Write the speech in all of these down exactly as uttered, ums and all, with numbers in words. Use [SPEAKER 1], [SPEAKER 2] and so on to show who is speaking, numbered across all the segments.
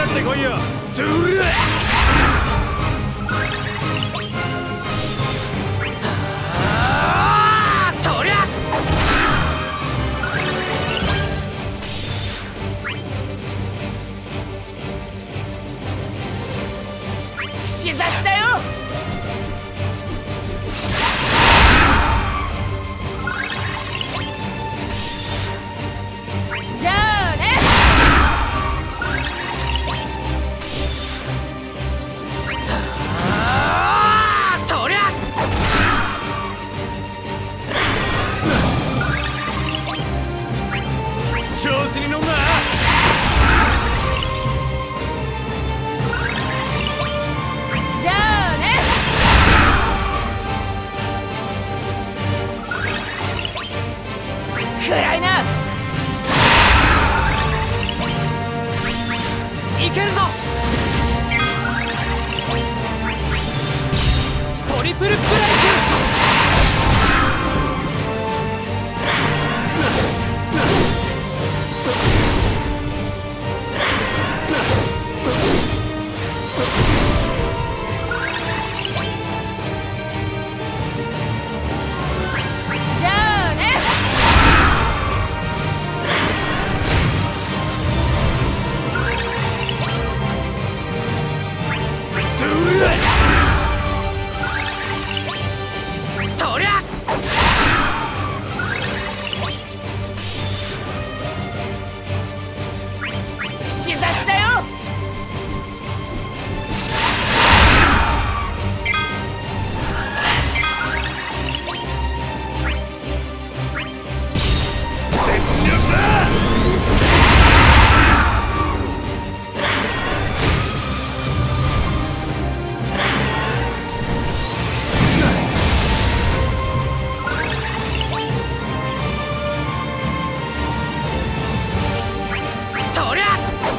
[SPEAKER 1] ってこいよ。トゥルー。ああ、とりゃ。しざしだよ。じゃあね。ああ、とりゃ。調子に乗んな。じゃあね。暗いな。いけるぞ。トリプルブレイク。じゃあね。トゥルー。とりゃ。しざしだよ。全力だ。とりゃ。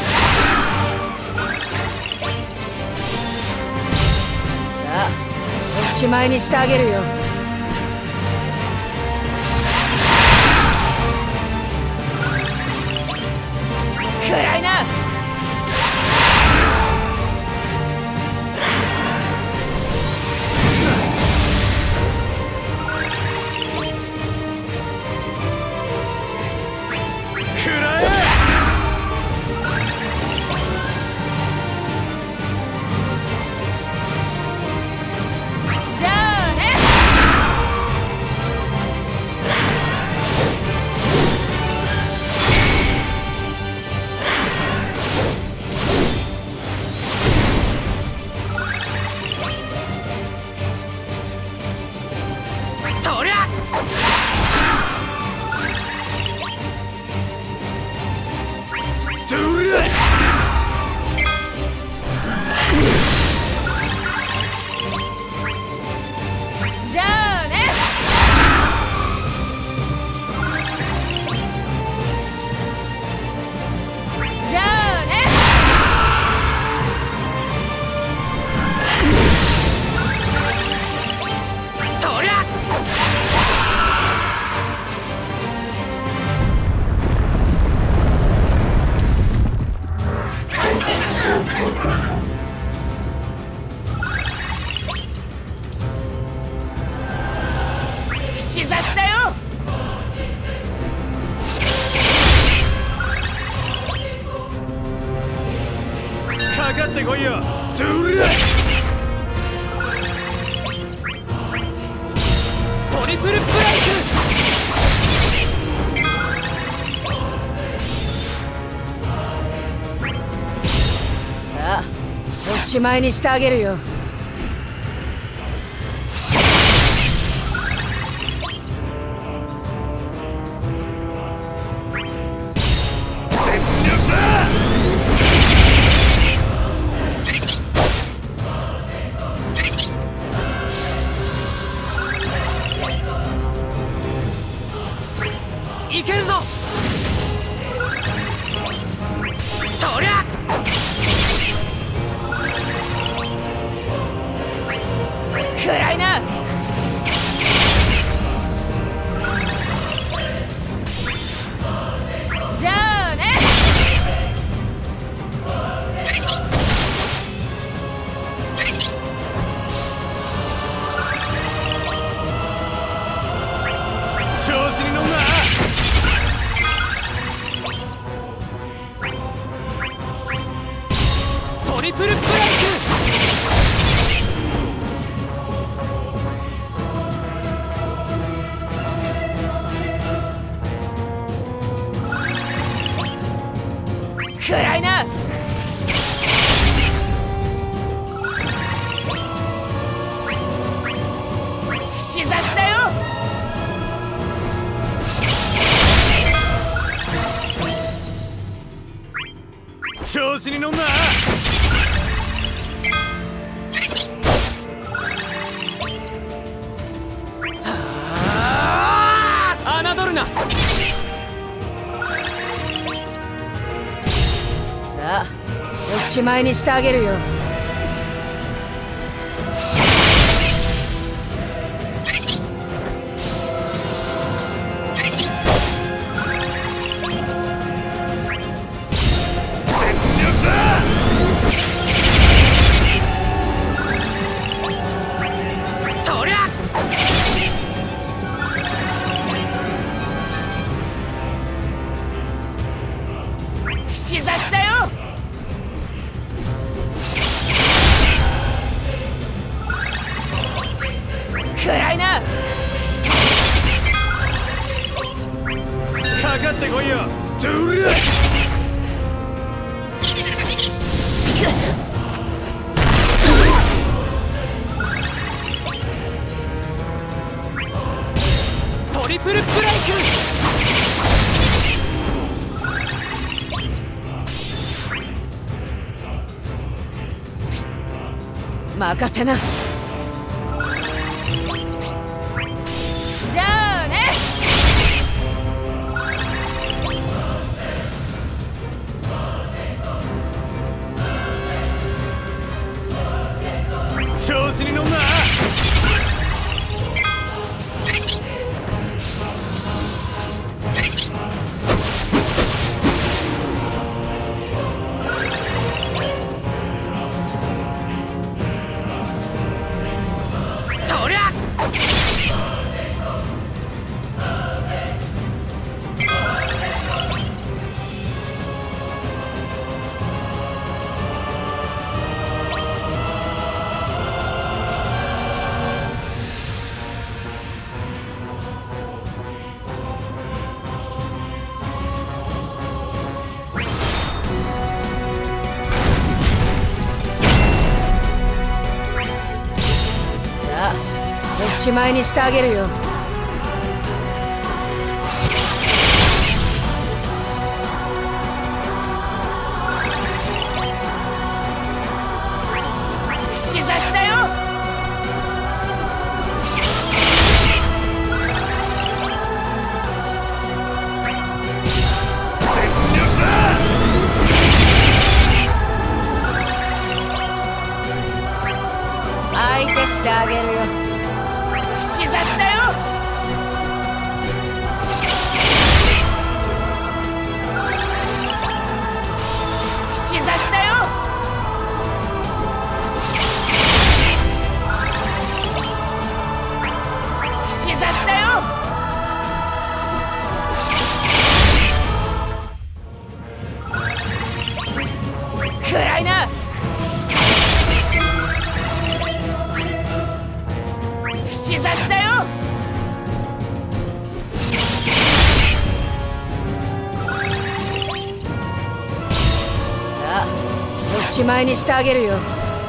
[SPEAKER 1] さあ、おしまいにしてあげるよ。暗いな。暗え。じゃあね。とりゃ。トゥルー。じゃあね。じゃあね。とりゃ。しざしだよ。かかってこいよ。トゥルー。トリプルブレイク。さあ、おしまいにしてあげるよ。全力だ。いけるぞ。とりゃ。
[SPEAKER 2] リプルブレイク。
[SPEAKER 1] 暗いな。串刺しだよ。
[SPEAKER 3] 調子に乗んな。
[SPEAKER 2] 侮るな。
[SPEAKER 1] さあ、おしまいにしてあげるよ。串刺しだよ。暗いな。
[SPEAKER 3] かかってこいよ。トゥル
[SPEAKER 2] トリプルブレイク。
[SPEAKER 1] 任せな。じゃあね。
[SPEAKER 3] 調子に乗んな。
[SPEAKER 2] とりゃ。
[SPEAKER 1] さあ、おしまいにしてあげるよ。串刺しだよ。相手してあげるよ。串刺しだよ。串刺しだよ。串刺しだよ。暗いな。串刺しだよ。さあ、おしまいにしてあげるよ。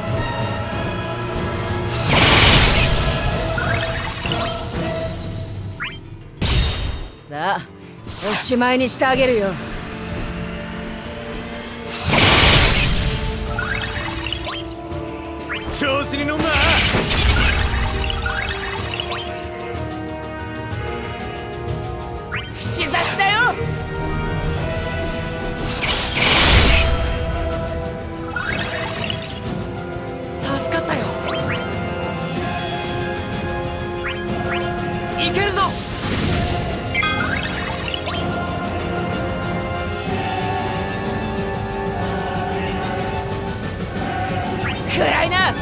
[SPEAKER 1] さあ、おしまいにしてあげるよ。
[SPEAKER 3] 調子に乗んな。
[SPEAKER 1] 串刺しだよ。
[SPEAKER 2] 助かったよ。いけるぞ。
[SPEAKER 1] 暗いな。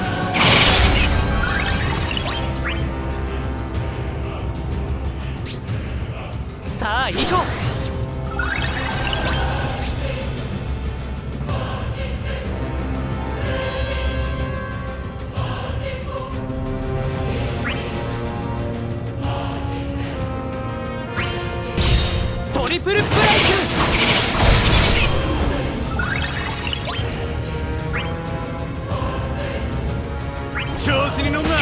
[SPEAKER 2] さあ行こう。 リプルブレイ
[SPEAKER 3] 調子に乗んな。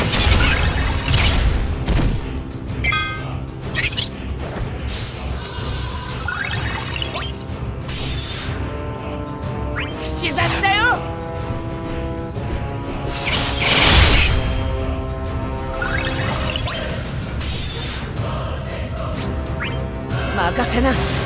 [SPEAKER 1] 串刺しだよ。任せな。